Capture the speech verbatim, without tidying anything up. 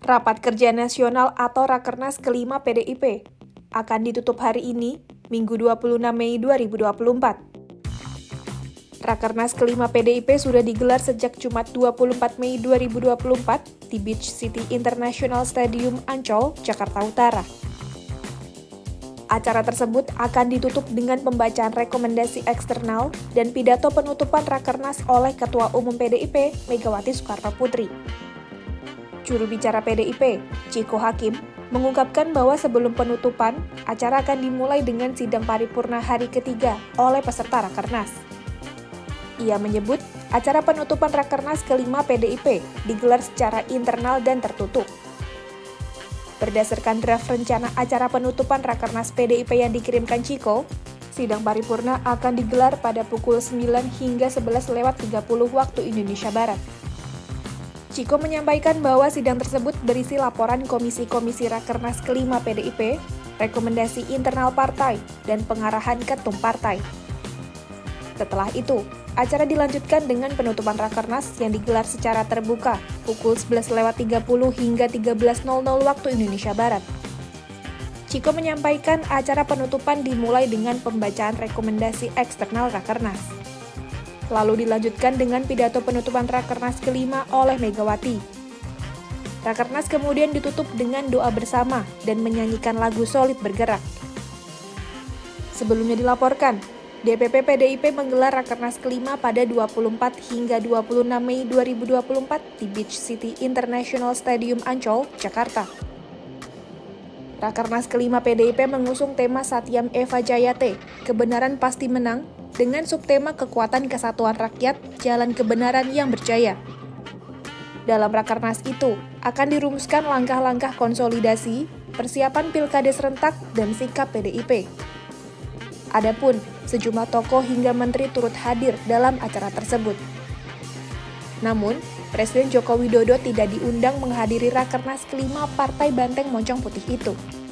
Rapat Kerja Nasional atau Rakernas kelima P D I P akan ditutup hari ini, Minggu dua puluh enam Mei dua ribu dua puluh empat. Rakernas kelima P D I P sudah digelar sejak Jumat dua puluh empat Mei dua ribu dua puluh empat di Beach City International Stadium Ancol, Jakarta Utara. Acara tersebut akan ditutup dengan pembacaan rekomendasi eksternal dan pidato penutupan Rakernas oleh Ketua Umum P D I P, Megawati Soekarno Putri. Juru bicara P D I P, Chiko Hakim, mengungkapkan bahwa sebelum penutupan, acara akan dimulai dengan sidang paripurna hari ketiga oleh peserta Rakernas. Ia menyebut, acara penutupan Rakernas kelima P D I P digelar secara internal dan tertutup. Berdasarkan draft rencana acara penutupan Rakernas P D I P yang dikirimkan Chiko, sidang paripurna akan digelar pada pukul sembilan hingga sebelas lewat tiga puluh waktu Indonesia Barat. Chiko menyampaikan bahwa sidang tersebut berisi laporan komisi-komisi Rakernas kelima P D I P, rekomendasi internal partai, dan pengarahan ketum partai. Setelah itu, acara dilanjutkan dengan penutupan Rakernas yang digelar secara terbuka pukul sebelas lewat tiga puluh hingga tiga belas nol nol waktu Indonesia Barat. Chiko menyampaikan acara penutupan dimulai dengan pembacaan rekomendasi eksternal Rakernas. Lalu dilanjutkan dengan pidato penutupan Rakernas kelima oleh Megawati. Rakernas kemudian ditutup dengan doa bersama dan menyanyikan lagu Solid Bergerak. Sebelumnya dilaporkan, D P P P D I P menggelar Rakernas kelima pada dua puluh empat hingga dua puluh enam Mei dua ribu dua puluh empat di Beach City International Stadium Ancol, Jakarta. Rakernas kelima P D I P mengusung tema Satyam Eva Jayate, kebenaran pasti menang, dengan subtema kekuatan kesatuan rakyat, jalan kebenaran yang berjaya. Dalam Rakernas itu, akan dirumuskan langkah-langkah konsolidasi, persiapan pilkada serentak, dan sikap P D I P. Adapun, sejumlah tokoh hingga menteri turut hadir dalam acara tersebut. Namun, Presiden Joko Widodo tidak diundang menghadiri Rakernas kelima Partai Banteng Moncong Putih itu.